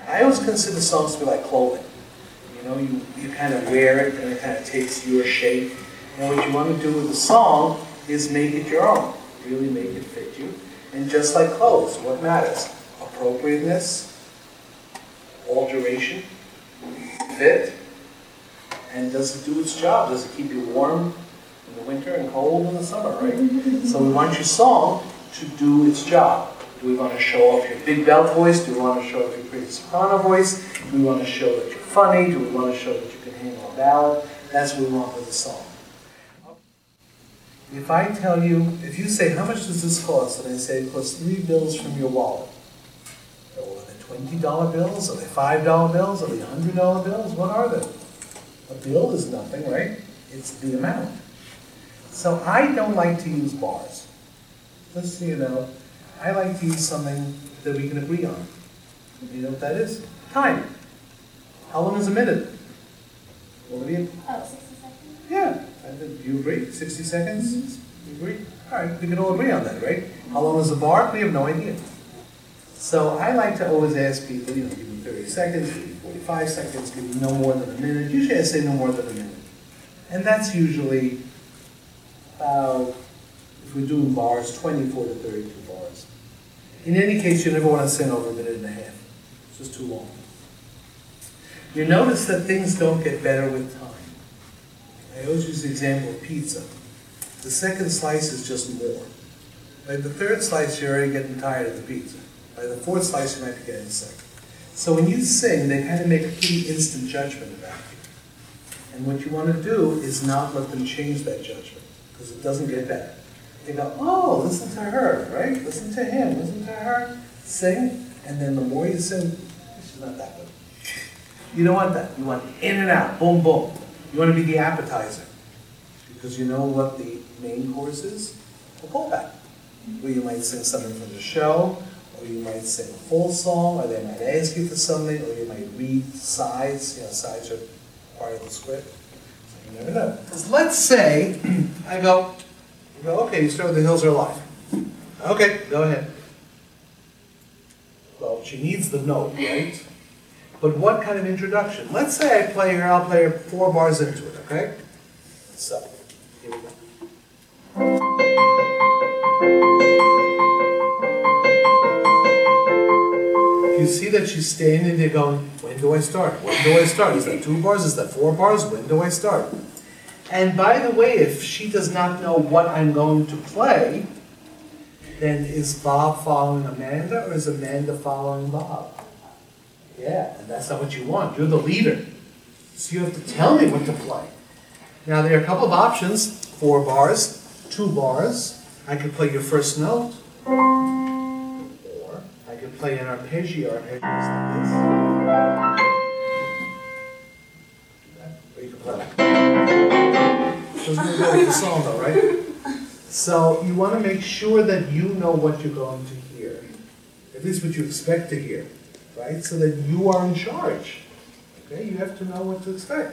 I always consider songs to be like clothing. You know, you kind of wear it and it kind of takes your shape. And what you want to do with the song is make it your own. Really make it fit you. And just like clothes, what matters? Appropriateness, alteration, fit, and does it do its job? Does it keep you warm in the winter and cold in the summer, right? So we want your song to do its job. Do we want to show off your big belt voice? Do we want to show off your pretty soprano voice? Do we want to show that you're funny? Do we want to show that you can handle a ballad? That's what we want with the song. If I tell you, if you say, how much does this cost? And I say, it costs 3 bills from your wallet. Well, are they $20 bills? Are they $5 bills? Are they $100 bills? What are they? A bill is nothing, right? It's the amount. So I don't like to use bars. Just so you know, I like to use something that we can agree on. You know what that is? Time. How long is a minute? Olivia? Oh, 60 seconds? Yeah. Do you agree? 60 seconds? Mm-hmm. You agree? All right, we can all agree on that, right? How long is a bar? We have no idea. So I like to always ask people, you know, give me 30 seconds, give me 45 seconds, give me no more than a minute. Usually I say no more than a minute. And that's usually about, if we're doing bars, 24 to 32 bars. In any case, you never want to sing over a minute and a half. It's just too long. You notice that things don't get better with time. I always use the example of pizza. The second slice is just more. By the third slice, you're already getting tired of the pizza. By the fourth slice, you might be getting sick. So when you sing, they kind of make a pretty instant judgment about you. And what you want to do is not let them change that judgment, because it doesn't get better. They go, oh, listen to her, right? Listen to him, listen to her, sing, and then the more you sing, she's not that good. You don't want that. You want in and out, boom, boom. You want to be the appetizer, because you know what the main course is? A pullback, where you might sing something from the show, or you might sing a full song, or they might ask you for something, or you might read sides. You know, sides are part of the script. So you never know. Because let's say I go, okay, you start with The Hills Are Alive. Okay, go ahead. Well, she needs the note, right? But what kind of introduction? Let's say I play her, I'll play her 4 bars into it, okay? So, here we go. You see that she's standing there going, when do I start? When do I start? Is that 2 bars? Is that 4 bars? When do I start? And by the way, if she does not know what I'm going to play, then is Bob following Amanda or is Amanda following Bob? Yeah, and that's not what you want. You're the leader. So you have to tell me what to play. Now there are a couple of options. 4 bars, 2 bars. I could play your first note. Or I could play an arpeggio. Arpeggio is like this. Or you could play like that. Doesn't really go with the song though, right? So you want to make sure that you know what you're going to hear. At least what you expect to hear. Right? So that you are in charge. Okay? You have to know what to expect.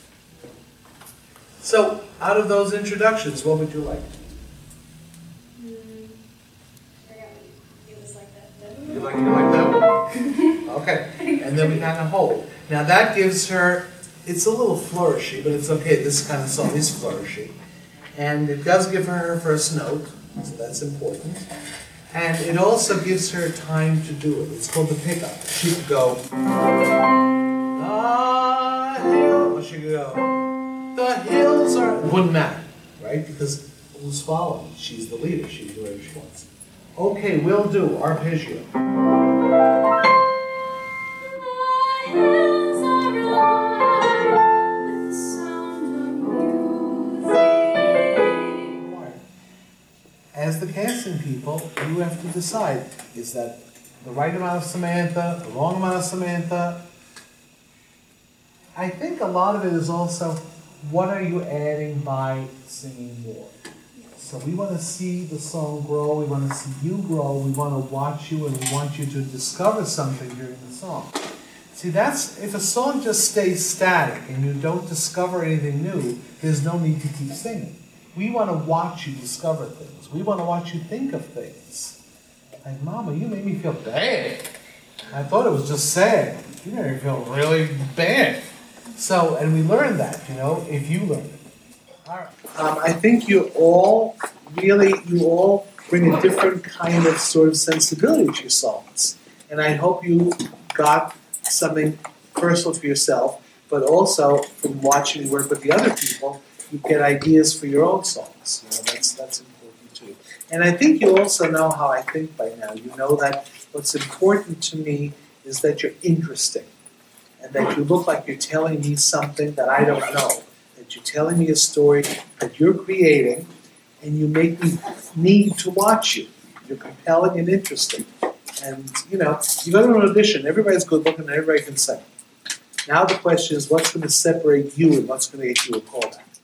So, out of those introductions, what would you like? I forgot it was like that. You like that one? Okay. And then we kind of hold. Now that gives her, it's a little flourishy, but it's okay. This kind of song is flourishy. And it does give her her first note, so that's important. And it also gives her time to do it. It's called the pickup. She could go, the hill, or she could go, the hills are, it wouldn't matter, right? Because who's following? She's the leader. She can do whatever she wants. Okay, we'll do arpeggio. The hills are alive with the sound of music. As the casting people, you have to decide, is that the right amount of Samantha, the wrong amount of Samantha? I think a lot of it is also, what are you adding by singing more? So we want to see the song grow, we want to see you grow, we want to watch you, and we want you to discover something during the song. See, that's, if a song just stays static and you don't discover anything new, there's no need to keep singing. We want to watch you discover things. We want to watch you think of things. Like, Mama, you made me feel bad. I thought it was just sad. You made me feel really bad. So, and we learned that, you know, if you learn it. All right. I think you all bring a different kind of sort of sensibility to your songs. And I hope you got something personal for yourself, but also from watching you work with the other people, you get ideas for your own songs. You know, that's important too. And I think you also know how I think by now. You know that what's important to me is that you're interesting, and that you look like you're telling me something that I don't know, that you're telling me a story that you're creating, and you make me need to watch you. You're compelling and interesting. And, you know, you go to an audition, everybody's good looking and everybody can sing. Now the question is, what's going to separate you and what's going to get you a callback?